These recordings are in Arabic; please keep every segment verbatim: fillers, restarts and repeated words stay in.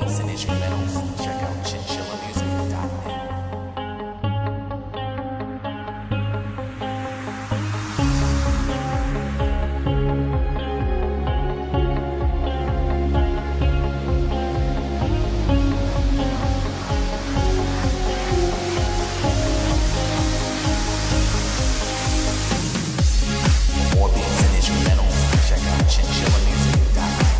beats and instrumentals, check out chinchilla music dot net. More beats and instrumentals, check out chinchilla music dot net.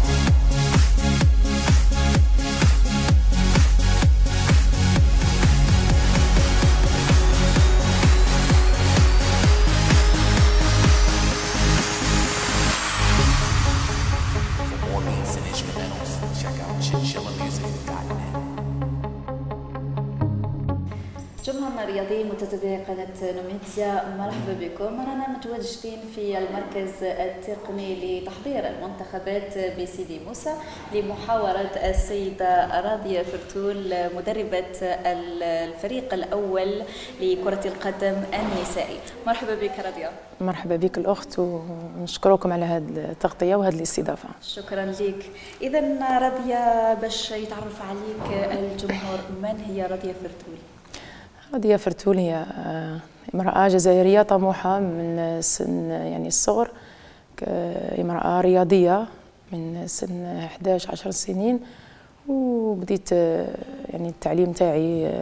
For more beats and instrumentals, check out chinchilla music dot net. جمهورنا الرياضي متتبعي قناة نوميديا، مرحبا بكم. رانا متواجدين في المركز التقني لتحضير المنتخبات بسيدي موسى لمحاورة السيدة راضية فرتول مدربة الفريق الأول لكرة القدم النسائي. مرحبا بك راضية. مرحبا بك الأخت، ونشكركم على هذه التغطية وهذه الاستضافة. شكرا لك. إذا راضية، باش يتعرف عليك الجمهور، من هي راضية فرتول؟ راضية فرتول هي امرأة جزائرية طموحة من سن يعني الصغر، امرأة رياضية من سن أحد عشر عشر سنين، وبديت يعني التعليم تاعي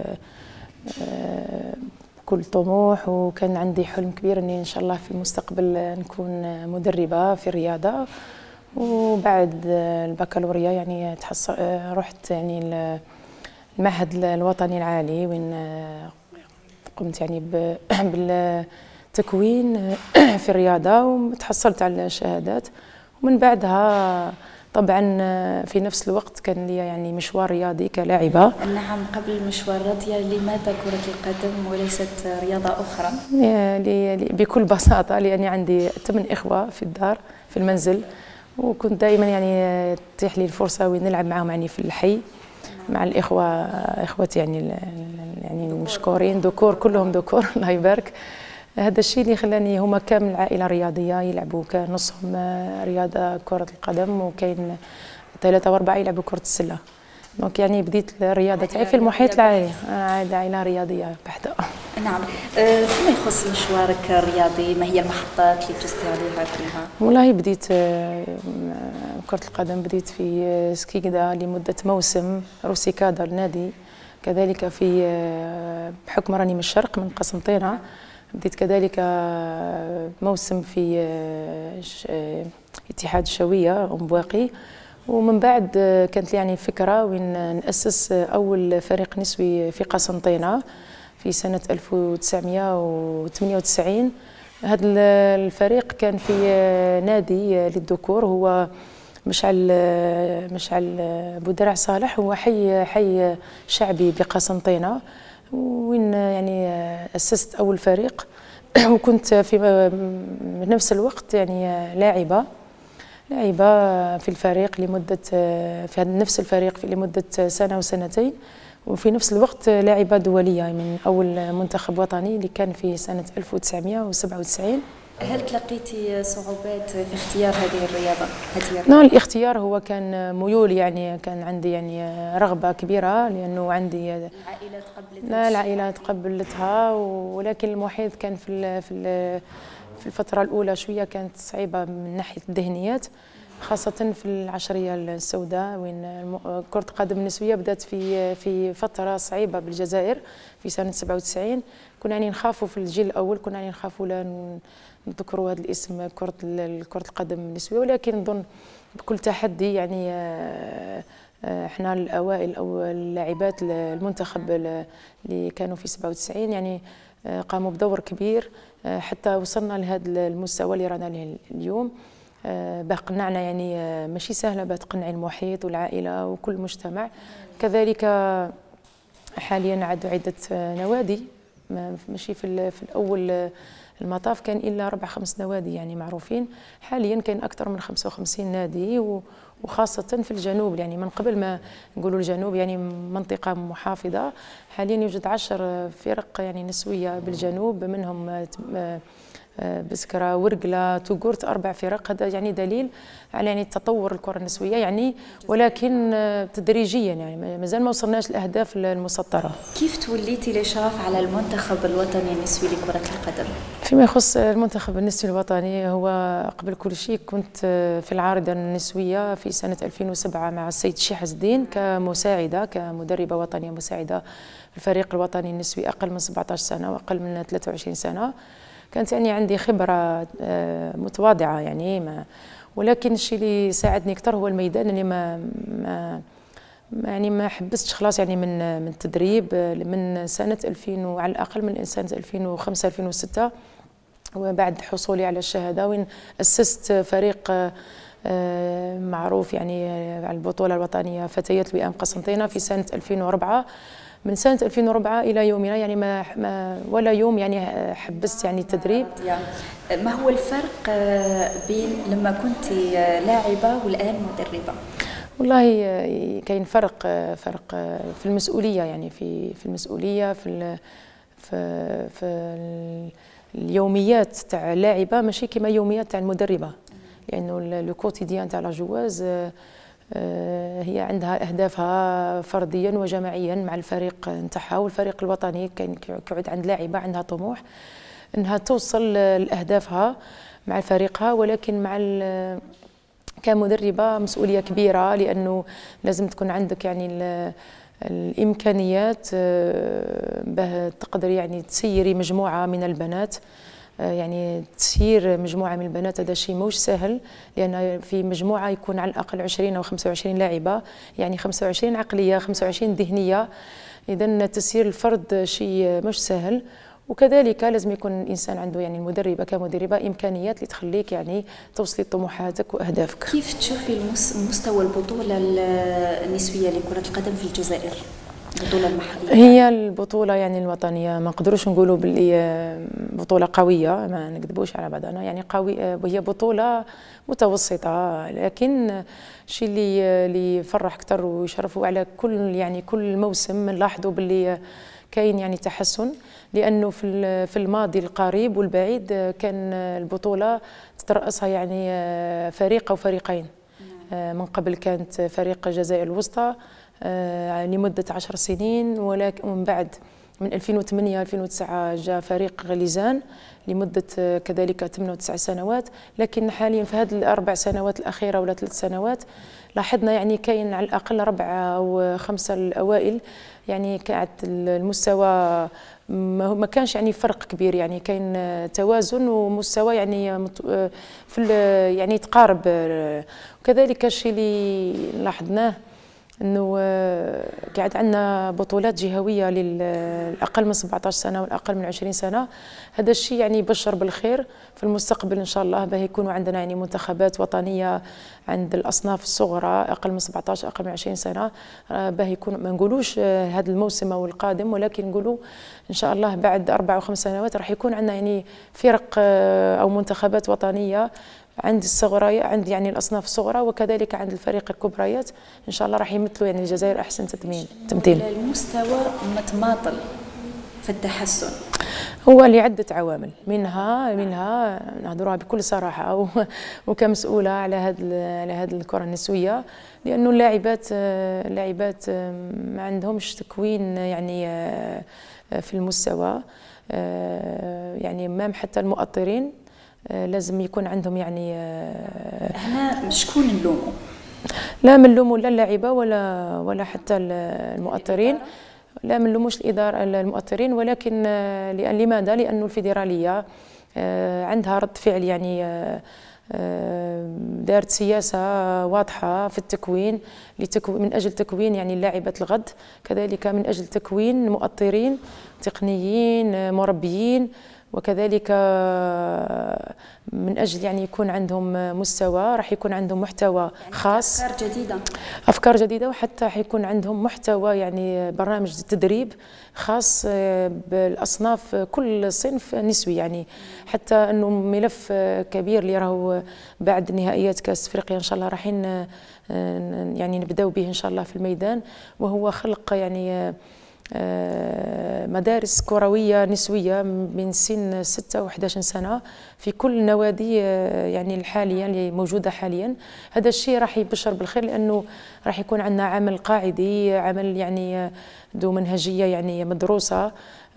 بكل طموح، وكان عندي حلم كبير اني ان شاء الله في المستقبل نكون مدربة في الرياضة. وبعد البكالوريا يعني تحصل رحت يعني المعهد الوطني العالي، وين قمت يعني بالتكوين في الرياضة وتحصلت على الشهادات. ومن بعدها طبعا في نفس الوقت كان لي يعني مشوار رياضي كلاعبة. نعم، قبل مشوار راضية، لماذا كرة القدم وليست رياضة أخرى؟ بكل بساطة لأني عندي ثمان إخوة في الدار في المنزل، وكنت دائما يعني تتيح لي الفرصة وين نلعب معهم يعني في الحي مع الإخوة إخوتي يعني يعني المشكورين ذكور، كلهم ذكور الله يبارك. هذا الشيء اللي خلاني، هما كامل العائلة رياضية يلعبوا، كان نصهم رياضة كرة القدم، وكاين ثلاثة وأربعة يلعبوا كرة السلة. دونك يعني بديت الرياضة تاعي في المحيط العائلي، عائلة رياضية بحتة. نعم. أه فيما يخص مشوارك الرياضي، ما هي المحطات اللي بتستي عليها كلها؟ والله بديت كرة القدم، بديت في سكيكدا لمدة موسم، روسيكادا النادي، كذلك في بحكم راني من الشرق من قسنطينة، بديت كذلك موسم في اتحاد الشوية أم بواقي. ومن بعد كانت لي يعني فكرة وين نأسس أول فريق نسوي في قسنطينة في سنة ألف وتسعمائة وثمانية وتسعين. هذا الفريق كان في نادي للذكور، هو مشعل مشعل بودرع صالح، هو حي حي شعبي بقسنطينة، وين يعني أسست أول فريق. وكنت في نفس الوقت يعني لاعبة لاعبة في الفريق لمدة في هذا نفس الفريق لمدة سنة وسنتين، وفي نفس الوقت لاعبة دولية من أول منتخب وطني اللي كان في سنة ألف وتسعمائة وسبعة وتسعين. هل تلقيتي صعوبات في اختيار هذه الرياضة؟ هذه نعم، الاختيار هو كان ميول، يعني كان عندي يعني رغبة كبيرة، لأنه عندي العائلة تقبلتها. لا العائلة تقبلتها، ولكن المحيط كان في في في الفترة الأولى شوية كانت صعيبة من ناحية الذهنيات، خاصة في العشرية السوداء، وين كرة القدم النسوية بدأت في في فترة صعيبة بالجزائر في سنة سبعة وتسعين. كنا يعني نخافوا في الجيل الأول، كنا يعني نخافوا لا نذكروا هذا الاسم كرة كرة القدم النسوية، ولكن نظن بكل تحدي يعني احنا الأوائل أو اللاعبات المنتخب اللي كانوا في سبعة وتسعين يعني قاموا بدور كبير حتى وصلنا لهذا المستوى اللي رانا له اليوم. باه قنعنا يعني ماشي سهله باه تقنعي المحيط والعائله وكل المجتمع. كذلك حاليا عندو عده نوادي، ماشي في في الاول المطاف كان الا اربع خمس نوادي يعني معروفين، حاليا كاين اكثر من خمسة وخمسين نادي، وخاصه في الجنوب. يعني من قبل ما نقولوا الجنوب يعني منطقه محافظه، حاليا يوجد عشر فرق يعني نسويه بالجنوب، منهم بسكرة، ورقلة، توغورت، أربع فرق. هذا يعني دليل على يعني تطور الكرة النسوية يعني، ولكن تدريجيا يعني مازال ما وصلناش للأهداف المسطرة. كيف توليتي الإشراف على المنتخب الوطني النسوي لكرة القدم؟ فيما يخص المنتخب النسوي الوطني، هو قبل كل شيء كنت في العارضة النسوية في سنة ألفين وسبعة مع السيد شيح الدين كمساعدة، كمدربة وطنية مساعدة في الفريق الوطني النسوي، أقل من سبعة عشر سنة وأقل من ثلاثة وعشرين سنة. كانت يعني عندي خبرة متواضعة يعني، ما ولكن الشيء اللي ساعدني أكثر هو الميدان، اللي ما ما يعني ما حبستش خلاص يعني من من التدريب من سنة ألفين وعلى الأقل من سنة ألفين وخمسة ألفين وستة، وبعد حصولي على الشهادة وين أسست فريق معروف يعني على البطولة الوطنية فتيات الوئام قسنطينة في سنة ألفين وأربعة. من سنة ألفين وأربعة إلى يومنا يعني ما, ما ولا يوم يعني حبست يعني التدريب. ما هو الفرق بين لما كنت لاعبة والآن مدربة؟ والله كاين فرق فرق في المسؤولية يعني في في المسؤولية في في, في اليوميات تاع اللاعبة ماشي كما يوميات تاع المدربة، لأنه يعني لو كوتيديان تاع لا جواز هي عندها أهدافها فرديا وجماعيا مع الفريق نتاعها، والفريق الوطني كاين كيعود عند لاعبة عندها طموح أنها توصل لأهدافها مع فريقها، ولكن مع كمدربة مسؤولية كبيرة، لأنه لازم تكون عندك يعني الإمكانيات باه تقدر يعني تسيري مجموعة من البنات، يعني تسيير مجموعة من البنات هذا شيء موش سهل، لأن في مجموعة يكون على الأقل عشرين أو خمسة وعشرين لاعبة، يعني خمسة وعشرين عقلية خمسة وعشرين ذهنية، إذا تسيير الفرد شيء مش سهل. وكذلك لازم يكون الإنسان عنده يعني المدربة كمدربة إمكانيات اللي تخليك يعني توصلي طموحاتك وأهدافك. كيف تشوفي مستوى البطولة النسوية لكرة القدم في الجزائر؟ البطولة المحلية هي البطولة يعني الوطنية، ما نقدروش نقولوا باللي بطولة قوية، ما نكذبوش على بعضنا، يعني قوي هي بطولة متوسطة، لكن الشيء اللي اللي يفرح أكثر ويشرفوا على كل يعني كل موسم نلاحظوا باللي كاين يعني تحسن، لأنه في في الماضي القريب والبعيد كان البطولة تترأسها يعني فريق أو فريقين. من قبل كانت فريق الجزائر الوسطى لمدة عشر سنين، ولكن من بعد من ألفين وثمانية ألفين وتسعة جاء فريق غليزان لمدة كذلك ثمانية وتسع سنوات. لكن حاليا في هذه الأربع سنوات الأخيرة ولا ثلاث سنوات لاحظنا يعني كاين على الأقل ربعة أو خمسة الأوائل، يعني كانت المستوى ما كانش يعني فرق كبير، يعني كاين توازن ومستوى يعني في يعني تقارب. وكذلك الشيء اللي لاحظناه انه قاعد عندنا بطولات جهويه للاقل من سبعة عشر سنه والاقل من عشرين سنه، هذا الشيء يعني يبشر بالخير في المستقبل ان شاء الله، باه يكونوا عندنا يعني منتخبات وطنيه عند الاصناف الصغرى اقل من سبعة عشر اقل من عشرين سنه، باه يكون ما نقولوش هذا الموسم او القادم، ولكن نقولوا ان شاء الله بعد اربع او خمس سنوات راح يكون عندنا يعني فرق او منتخبات وطنيه عند الصغرى، عند يعني الاصناف الصغرى، وكذلك عند الفريق الكبريات ان شاء الله راح يمثلوا يعني الجزائر احسن تمثيل. تمثيل المستوى متماطل في التحسن هو لعده عوامل، منها منها نهضروها بكل صراحه وكمسؤوله على هذه على هذه الكره النسويه، لانه اللاعبات اللاعبات ما عندهمش تكوين يعني في المستوى، يعني مام حتى المؤطرين لازم يكون عندهم يعني. هنا شكون نلوموا؟ لا ما نلوموا لا اللاعبه ولا ولا حتى المؤطرين، لا ما نلوموش الاداره المؤطرين، ولكن لأن لماذا؟ لانه الفيدراليه عندها رد فعل يعني دارت سياسه واضحه في التكوين من اجل تكوين يعني لاعبه الغد، كذلك من اجل تكوين مؤطرين تقنيين مربيين، وكذلك من أجل يعني يكون عندهم مستوى، راح يكون عندهم محتوى خاص، أفكار جديدة أفكار جديدة، وحتى حيكون عندهم محتوى يعني برنامج تدريب خاص بالأصناف كل صنف نسوي، يعني حتى أنه ملف كبير اللي راهو بعد نهائيات كأس أفريقيا إن شاء الله رايحين يعني نبداو به إن شاء الله في الميدان، وهو خلق يعني مدارس كروية نسوية من سن ستة و إحدى عشر سنة في كل النوادي يعني الحالية اللي موجودة حاليا. هذا الشيء راح يبشر بالخير، لأنه راح يكون عندنا عمل قاعدي، عمل يعني ذو منهجية يعني مدروسة،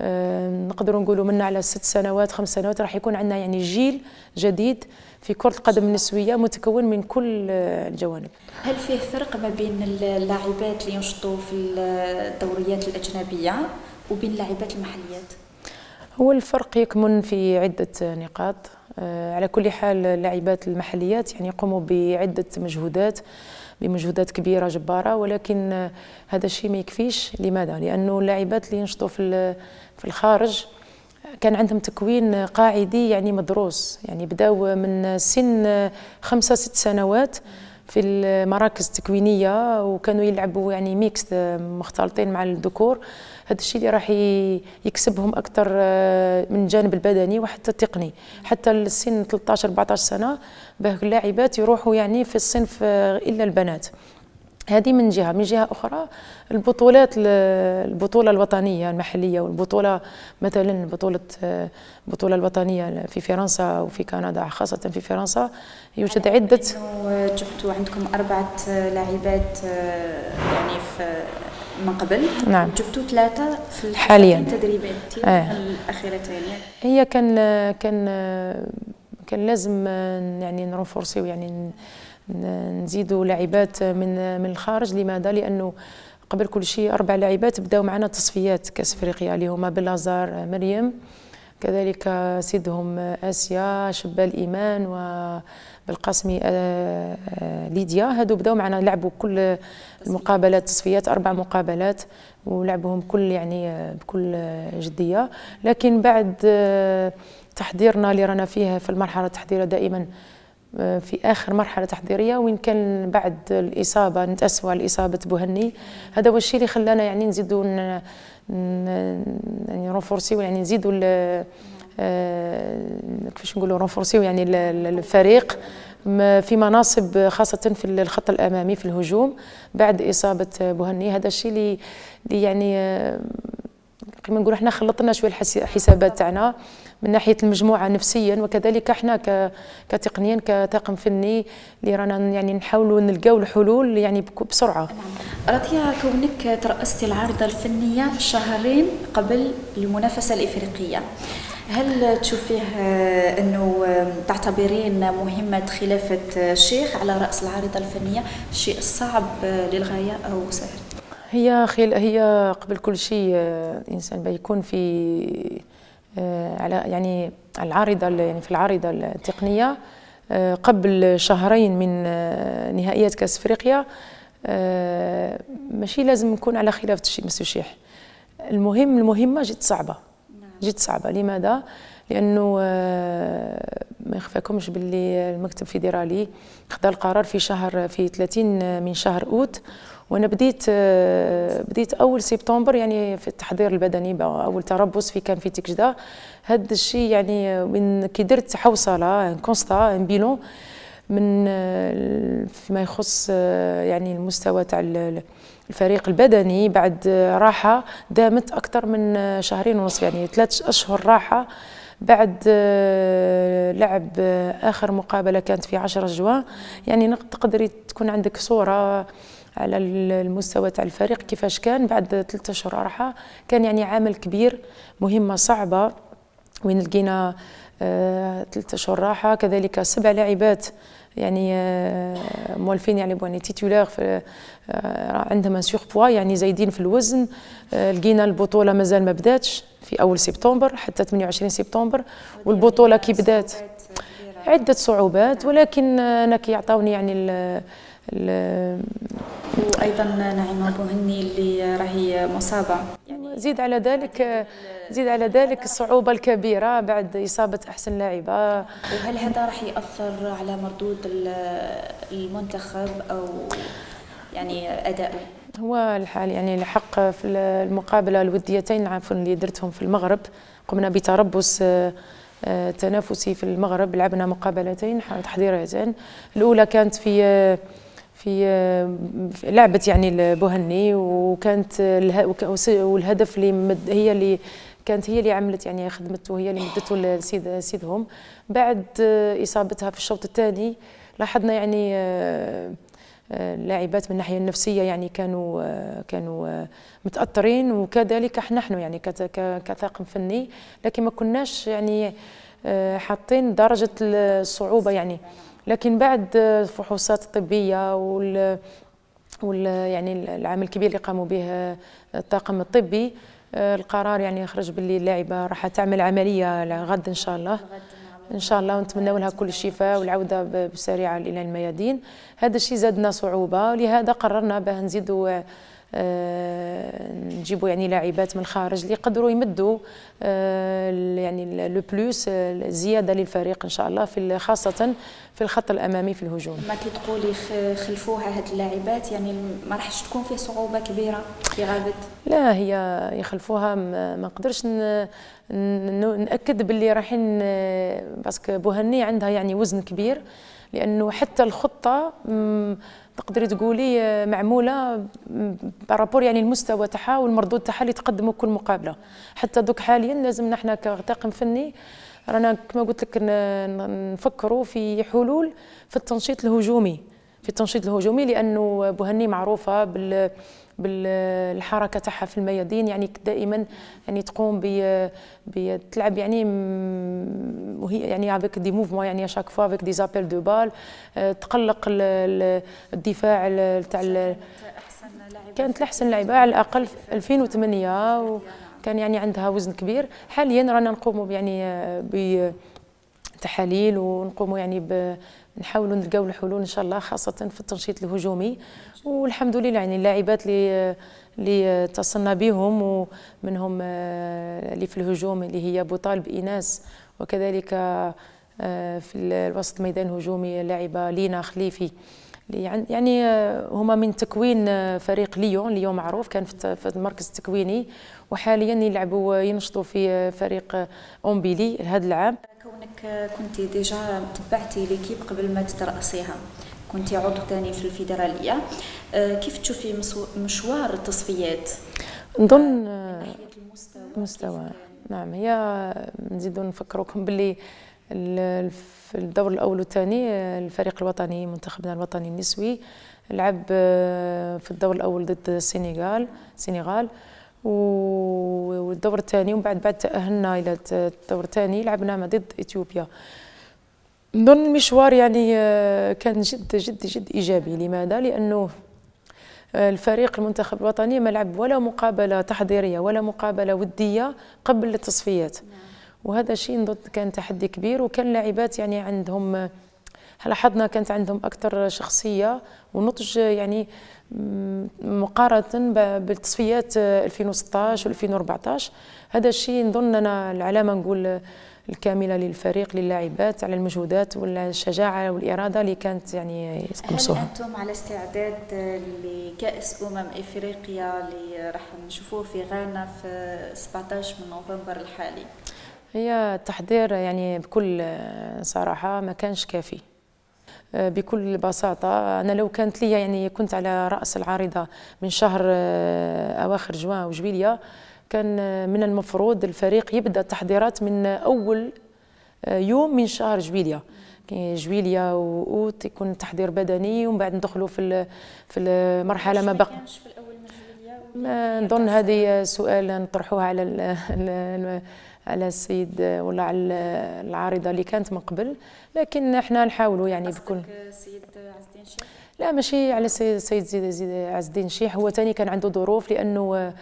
نقدر نقولوا منا على ست سنوات خمس سنوات راح يكون عندنا يعني جيل جديد في كرة القدم النسوية متكون من كل الجوانب. هل فيه فرق ما بين اللاعبات اللي ينشطوا في الدوريات الأجنبية وبين اللاعبات المحليات؟ هو الفرق يكمن في عدة نقاط. على كل حال اللاعبات المحليات يعني يقوموا بعدة مجهودات بمجهودات كبيرة جبارة، ولكن هذا الشيء ما يكفيش. لماذا؟ لأنه اللاعبات اللي ينشطوا في في الخارج كان عندهم تكوين قاعدي يعني مدروس، يعني بداوا من سن خمسة ست سنوات في المراكز التكوينية، وكانوا يلعبوا يعني ميكس مختلطين مع الذكور. هذا الشيء اللي راح يكسبهم أكثر من الجانب البدني وحتى التقني، حتى السن ثلاثة عشر أربعة عشر سنة باه اللاعبات يروحوا يعني في الصنف إلا البنات. هذه من جهة. من جهة أخرى البطولات، البطولة الوطنية المحلية والبطولة مثلا بطولة البطولة الوطنية في فرنسا وفي كندا، خاصة في فرنسا يوجد عدة. جبتوا عندكم أربعة لاعبات يعني في من قبل، نعم، جبتوا ثلاثة في حاليا التدريبات آه. الأخيرتين. هي كان كان كان لازم يعني نرفورسيو يعني نزيدوا لاعبات من من الخارج. لماذا؟ لانه قبل كل شيء اربع لاعبات بداوا معنا تصفيات كاس افريقيا اللي هما بلازار مريم، كذلك سيدهم اسيا شبال ايمان وبالقاسمي ليديا. هادو بداوا معنا لعبوا كل المقابلات تصفيات اربع مقابلات ولعبوهم كل يعني بكل جديه. لكن بعد تحضيرنا اللي رانا فيه في المرحله التحضيريه دائما في آخر مرحلة تحضيرية، وين كان بعد الإصابة نتأسفوا على إصابة بوهني، هذا هو الشيء اللي خلانا يعني نزيدوا يعني رونفورسيو يعني نزيدوا كيفاش نقولوا رونفورسيو يعني الفريق في مناصب خاصة في الخط الأمامي في الهجوم بعد إصابة بوهني. هذا الشيء اللي يعني كما نقولوا احنا خلطنا شويه الحسابات تاعنا من ناحيه المجموعه نفسيا، وكذلك احنا كتقنيا كطاقم فني اللي رانا يعني نحاولوا نلقاو الحلول يعني بسرعه. راضيه كونك ترأستي العارضه الفنيه شهرين قبل المنافسه الافريقيه، هل تشوفيه انه تعتبرين مهمه خلافه الشيخ على راس العارضه الفنيه شيء صعب للغايه او سهل؟ هي خل... هي قبل كل شيء الانسان بيكون في على يعني العارضه يعني في العارضه التقنيه قبل شهرين من نهائيات كاس افريقيا، ماشي لازم نكون على خلاف مسيو شيح. المهم المهمه جد صعبه جد صعبه. لماذا؟ لانه ما يخفاكمش باللي المكتب الفيدرالي خذ القرار في شهر في ثلاثين من شهر اوت، وانا بديت بديت اول سبتمبر يعني في التحضير البدني، اول تربص في كان في تكجدا. هذا الشيء يعني من كي درت حوصله كونستا ان بيلون من فيما يخص يعني المستوى تاع الفريق البدني بعد راحه دامت اكثر من شهرين ونصف، يعني ثلاث اشهر راحه بعد لعب اخر مقابله كانت في عشرة جوان. يعني تقدري تكون عندك صوره على المستوى تاع الفريق كيفاش كان بعد ثلاثة اشهر راحه. كان يعني عامل كبير، مهمه صعبه وين لقينا ثلاثة اشهر راحه، كذلك سبع لاعبات يعني مولفين يعني يعني تيتولار عندهم سور بوا يعني زايدين في الوزن. لقينا البطوله مازال ما بداتش في اول سبتمبر حتى ثمانية وعشرين سبتمبر، والبطوله كي بدات عده صعوبات، ولكن انا كي يعطوني يعني ال وايضا نعيمه بوهني اللي راهي مصابه، يعني زيد على ذلك زيد على ذلك الصعوبه الكبيره بعد اصابه احسن لاعبه. وهل هذا راح ياثر على مردود المنتخب او يعني اداؤه؟ هو الحال يعني الحق في المقابله الوديتين عفوا اللي درتهم في المغرب، قمنا بتربص تنافسي في المغرب، لعبنا مقابلتين تحضيريتين. الاولى كانت في في لعبة يعني البوهني، وكانت والهدف اللي مد هي اللي كانت هي اللي عملت يعني خدمته، هي اللي مدته لسيد سيدهم. بعد إصابتها في الشوط الثاني لاحظنا يعني اللاعبات من الناحية النفسية يعني كانوا كانوا متأثرين، وكذلك نحن يعني كطاقم فني، لكن ما كناش يعني حاطين درجة الصعوبة يعني. لكن بعد الفحوصات الطبية وال وال يعني العمل الكبير اللي قاموا به الطاقم الطبي، القرار يعني خرج باللي اللاعبة راح تعمل عملية غد إن شاء الله إن شاء الله، ونتمنى لها كل الشفاء والعودة بسرعة إلى الميادين. هذا الشيء زادنا صعوبة، ولهذا قررنا باه نزيدوا آه نجيبوا يعني لاعبات من الخارج اللي يقدروا يمدوا آه يعني لو بلوس آه زياده للفريق ان شاء الله، في خاصه في الخط الامامي في الهجوم. ما كي تقولي خلفوها هاد اللاعبات يعني ما راحش تكون فيه صعوبه كبيره في غابه؟ لا، هي يخلفوها ما نقدرش ناكد باللي رايحين، باسكو بوهني عندها يعني وزن كبير، لانه حتى الخطه تقدري تقولي معموله بارابور يعني المستوى تاعها والمردود تاعها اللي تقدموا كل مقابله. حتى دوك حاليا لازم نحن كطاقم فني رانا كما قلت لك نفكروا في حلول في التنشيط الهجومي، في التنشيط الهجومي لانه بوهني معروفه بال بالحركه تاعها في الميادين، يعني دائما يعني تقوم ب بتلعب يعني وهي يعني افيك دي موفمون يعني شاك فوا افيك دي زابيل دو بال، تقلق الدفاع تاع. كانت الاحسن لاعبه على الاقل في ألفين وثمانية، وكان يعني عندها وزن كبير. حاليا رانا نقوموا يعني بتحاليل ونقوموا يعني ب نحاولوا نلقاو الحلول ان شاء الله، خاصه في التنشيط الهجومي. والحمد لله يعني اللاعبات اللي اللي اتصلنا بهم ومنهم اللي في الهجوم اللي هي بوطالب ايناس، وكذلك في الوسط الميدان الهجومي لاعبه لينا خليفي، يعني هما من تكوين فريق ليون. ليون معروف كان في المركز التكويني، وحاليا يلعبوا ينشطوا في فريق أومبيلي هذا العام. كونك كنتي ديجا تبعتي ليكيب قبل ما تترأسيها، كنتي عضو ثاني في الفيدرالية، كيف تشوفي مشوار التصفيات؟ نظن المستوى نعم، هي نزيدوا نفكروكم باللي في الدور الاول والثاني الفريق الوطني منتخبنا الوطني النسوي لعب في الدور الاول ضد السنغال السنغال والدور الثاني، ومن بعد بعد تاهلنا الى الدور الثاني لعبنا ضد اثيوبيا. نظن المشوار يعني كان جد جد جد ايجابي. لماذا؟ لانه الفريق المنتخب الوطني ما لعب ولا مقابله تحضيريه ولا مقابله وديه قبل التصفيات، وهذا شيء نظن كان تحدي كبير. وكان لاعبات يعني عندهم لاحظنا كانت عندهم اكثر شخصيه ونضج يعني مقارنه بالتصفيات ألفين وستطاش وألفين وأربعطاش. هذا الشيء نظن انا العلامه نقول الكامله للفريق للاعبات على المجهودات والشجاعه والاراده اللي كانت يعني يمسوها. هل انتم على استعداد لكاس امم افريقيا اللي راح نشوفوه في غانا في سبعطاش من نوفمبر الحالي؟ هي التحضير يعني بكل صراحه ما كانش كافي. بكل بساطه انا لو كانت لي يعني كنت على راس العارضه من شهر اواخر جوان وجويليا، كان من المفروض الفريق يبدا التحضيرات من اول يوم من شهر جويليا. جويليا واوت يكون تحضير بدني، ومن بعد ندخلوا في في المرحله ما بقى. نظن هذه سؤال نطرحوها على على السيد ولا على العارضه اللي كانت من قبل، لكن احنا نحاولوا يعني بكل. السيد عز الدين شيح؟ لا ماشي على السيد زيد زيد عز الدين شيح، هو ثاني كان عنده ظروف لانه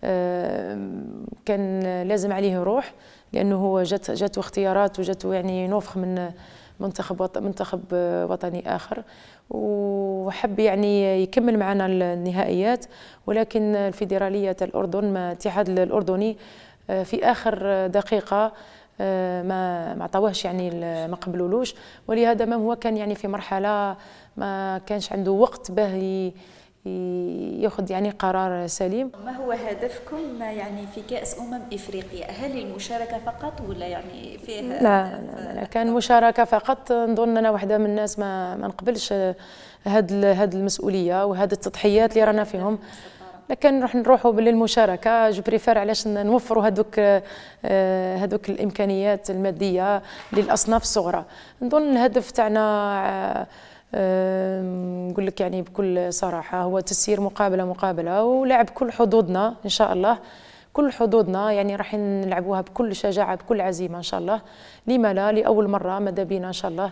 كان لازم عليه يروح، لانه هو جات جاته اختيارات وجاته يعني نوفخ من منتخب منتخب وطني اخر، وحب يعني يكمل معنا النهائيات. ولكن الفيدراليه الاردن ما الاتحاد الاردني في اخر دقيقه ما ما عطاوهش يعني ما قبلولوش، ولهذا ما هو كان يعني في مرحله ما كانش عنده وقت باه ياخذ يعني قرار سليم. ما هو هدفكم يعني في كأس أمم إفريقيا؟ هل المشاركة فقط ولا يعني فيه؟ لا لا, لا كان مشاركة فقط. نظن أنا واحدة من الناس ما ما نقبلش هاد هاد المسؤولية وهاد التضحيات اللي رانا فيهم، لكن نروح نروحوا بالمشاركة. جو بريفير علاش نوفروا هذوك هذوك الإمكانيات المادية للأصناف الصغرى. نظن الهدف تاعنا نقول لك يعني بكل صراحة هو تسيير مقابلة مقابلة ولعب كل حظوظنا إن شاء الله. كل حظوظنا يعني راح نلعبوها بكل شجاعة بكل عزيمة إن شاء الله. لما لا، لأول مرة ماذا بينا إن شاء الله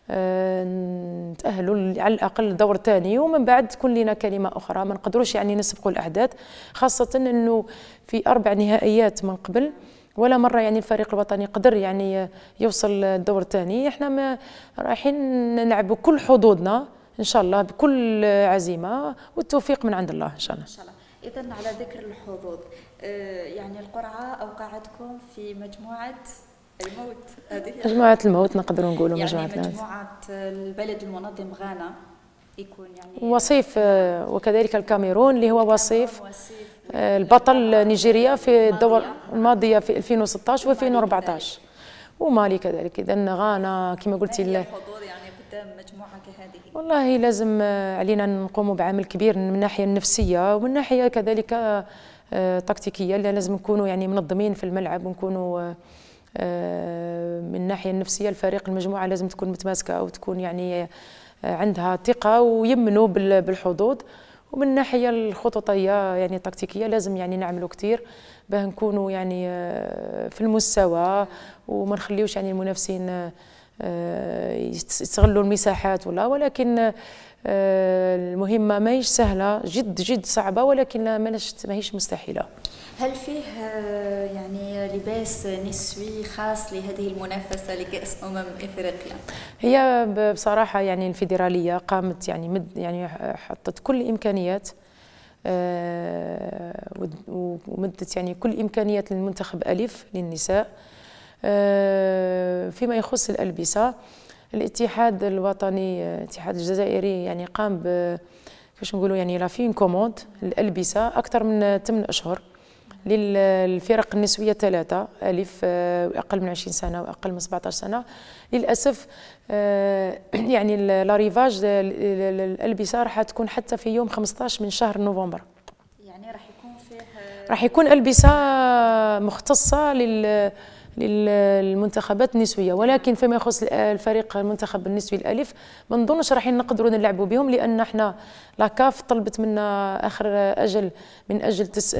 نتأهلوا على الأقل دور ثاني، ومن بعد تكون لنا كلمة أخرى. ما نقدروش يعني نسبقوا الأحداث، خاصة أنه في أربع نهائيات من قبل ولا مرة يعني الفريق الوطني قدر يعني يوصل الدور الثاني. احنا ما رايحين نلعبوا كل حظوظنا ان شاء الله بكل عزيمة، والتوفيق من عند الله ان شاء الله. ان شاء الله. اذا على ذكر الحظوظ، يعني القرعة اوقعتكم في مجموعة الموت. هذه مجموعة الموت نقدروا نقولوا يعني مجموعة الموت. مجموعة البلد المنظم غانا يكون يعني وصيف، وكذلك الكاميرون اللي هو وصيف البطل نيجيريا في الدور الماضية في ألفين وستة عشر و ألفين وأربعة عشر، ومالي كذلك. إذا غانا كما قلتي الحظوظ يعني قدام مجموعة كهذه؟ والله لازم علينا نقوموا بعمل كبير من الناحية النفسية ومن ناحية كذلك تكتيكية. لازم نكونوا يعني منظمين في الملعب، ونكونوا من الناحية النفسية الفريق المجموعة لازم تكون متماسكة وتكون يعني عندها ثقة ويمنوا بالحظوظ. ومن الناحية الخططية يعني التكتيكية لازم يعني نعملوا كثير باه نكونوا يعني في المستوى، وما نخليوش يعني المنافسين يستغلوا المساحات ولا. ولكن المهمة ماهيش سهلة، جد جد صعبة، ولكن ماهيش مستحيلة. هل فيه يعني لباس نسوي خاص لهذه المنافسة لكأس أمم إفريقيا؟ هي بصراحة يعني الفيدرالية قامت يعني مد يعني حطت كل الإمكانيات ومدت يعني كل الإمكانيات للمنتخب ألف للنساء. فيما يخص الألبسة، الاتحاد الوطني الاتحاد الجزائري يعني قام ب كيفاش نقولوا يعني لا فين كوموند الألبسة أكثر من ثمانية أشهر للفرق النسوية ثلاثة ألف أقل من عشرين سنة وأقل من سبعة عشر سنة. للأسف يعني لاريفاج الألبسة راح تكون حتى في يوم خمسة عشر من شهر نوفمبر. يعني راح يكون فيه راح يكون ألبسة مختصة لل للمنتخبات النسويه، ولكن فيما يخص الفريق المنتخب النسوي الالف ما نظنش راح نقدروا نلعبوا بهم، لان احنا لاكاف طلبت منا اخر اجل من اجل تس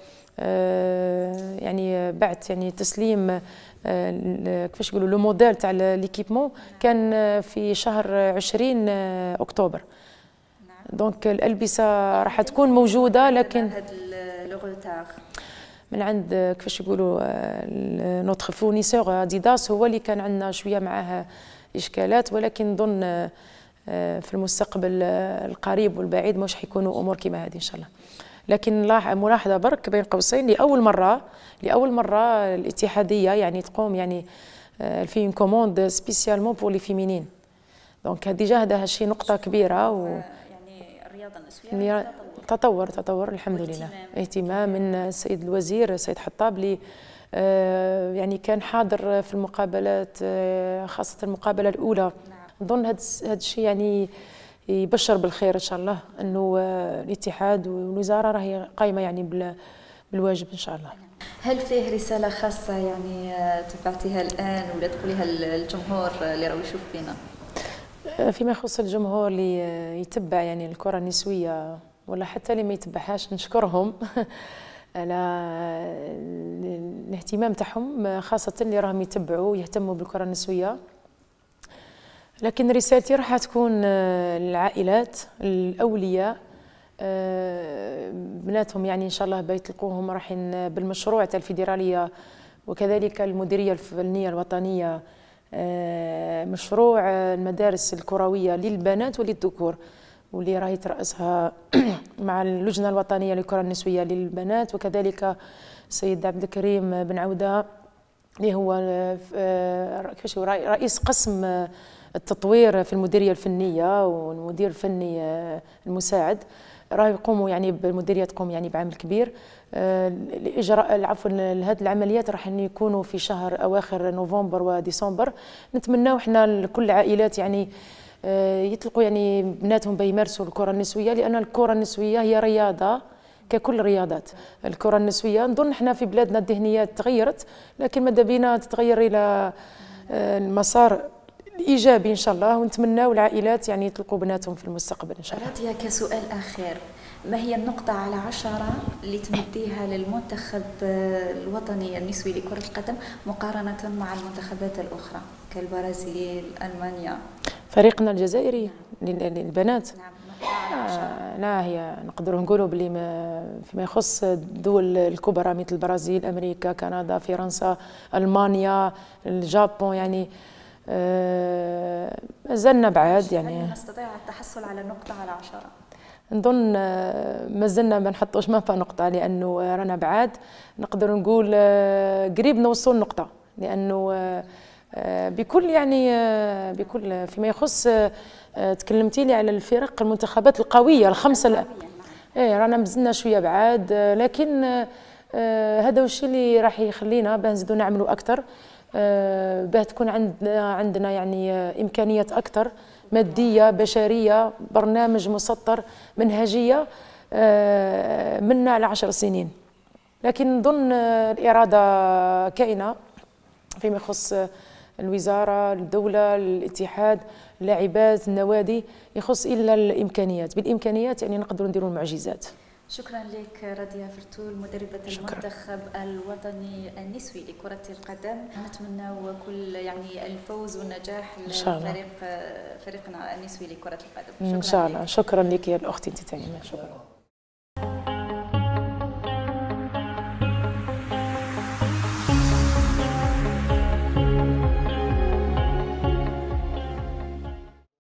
يعني بعث يعني تسليم كيفاش يقولوا لو موديل تاع ليكيبمون كان في شهر عشرين اكتوبر. دونك الالبسه راح تكون موجوده، لكن من عند كيفاش يقولوا نوتخ فورنيسور اديداس هو اللي كان عندنا شويه معاه اشكالات، ولكن نظن في المستقبل القريب والبعيد مش حيكونوا امور كما هذه ان شاء الله. لكن ملاحظه برك بين قوسين، لاول مره لاول مره الاتحاديه يعني تقوم يعني في اون كوموند سبيسيالمون بور لي فيمينين. دونك ديجا هذا شيء نقطه كبيره، و يعني الرياضه النسويه تطور تطور الحمد لله. اهتمام من السيد الوزير السيد حطاب اللي يعني كان حاضر في المقابلات، خاصة المقابلة الأولى. نظن هذا الشيء يعني يبشر بالخير إن شاء الله، أنه الاتحاد والوزارة راهي قايمة يعني بالواجب إن شاء الله. هل فيه رسالة خاصة يعني تبعتيها الآن ولا تقوليها للجمهور اللي راهو يشوف فينا؟ فيما يخص الجمهور اللي يتبع يعني الكرة النسوية ولا حتى اللي ما يتبعهاش، نشكرهم على الاهتمام تاعهم، خاصة اللي راهم يتبعوا ويهتموا بالكرة النسوية. لكن رسالتي راح تكون للعائلات الأولياء، بناتهم يعني إن شاء الله بيتلقوهم راحين بالمشروع تاع الفيدرالية وكذلك المديرية الفنية الوطنية، مشروع المدارس الكروية للبنات وللذكور، واللي راهي ترأسها مع اللجنة الوطنية للكرة النسوية للبنات، وكذلك السيد عبد الكريم بن عودة اللي هو كيفاش رئيس قسم التطوير في المديريه الفنيه والمدير الفني المساعد راه يقوموا يعني بالمديريه تقوم يعني بعمل كبير لاجراء عفوا هذه العمليات راح يكونوا في شهر اواخر نوفمبر وديسمبر. نتمناو احنا لكل العائلات يعني يطلقوا يعني بناتهم بيمارسوا الكره النسويه، لان الكره النسويه هي رياضه ككل الرياضات. الكره النسويه نظن احنا في بلادنا الذهنيات تغيرت، لكن ماذا بينا تتغير الى المسار ايجابي ان شاء الله، ونتمناو العائلات يعني يطلقوا بناتهم في المستقبل ان شاء الله. راديا، كسؤال اخير، ما هي النقطة على عشرة اللي تمديها للمنتخب الوطني النسوي لكرة القدم مقارنة مع المنتخبات الأخرى كالبرازيل، ألمانيا؟ فريقنا الجزائري للبنات، نعم. آه لا هي نقدروا نقولوا بلي فيما يخص الدول الكبرى مثل البرازيل، أمريكا، كندا، فرنسا، ألمانيا، اليابان، يعني آه مازلنا بعاد. يعني هل نستطيع التحصل على نقطة على عشرة؟ نظن مازلنا ما نحطوش ما في نقطة، لأنه رانا بعاد. نقدر نقول قريب نوصل نقطة، لأنه بكل يعني بكل فيما يخص تكلمتي لي على الفرق المنتخبات القوية الخمسة، ايه رانا مازلنا شوية بعاد، لكن هذا الشيء اللي راح يخلينا باه نزيدو نعملوا أكثر، باه تكون عندنا عندنا يعني إمكانيات أكثر مادية بشرية، برنامج مسطر، منهجية منا على عشر سنين. لكن نظن الإرادة كائنة فيما يخص الوزارة، الدولة، الاتحاد، اللاعبات، النوادي، يخص إلا الإمكانيات. بالإمكانيات يعني نقدروا نديروا المعجزات. شكرا لك راديا فرتول، مدربة شكرا. المنتخب الوطني النسوي لكرة القدم. نتمنى كل يعني الفوز والنجاح لفريق فريقنا النسوي لكرة القدم. شكرا إن شاء الله. شكرا لك يا الأختي انت. شكرا.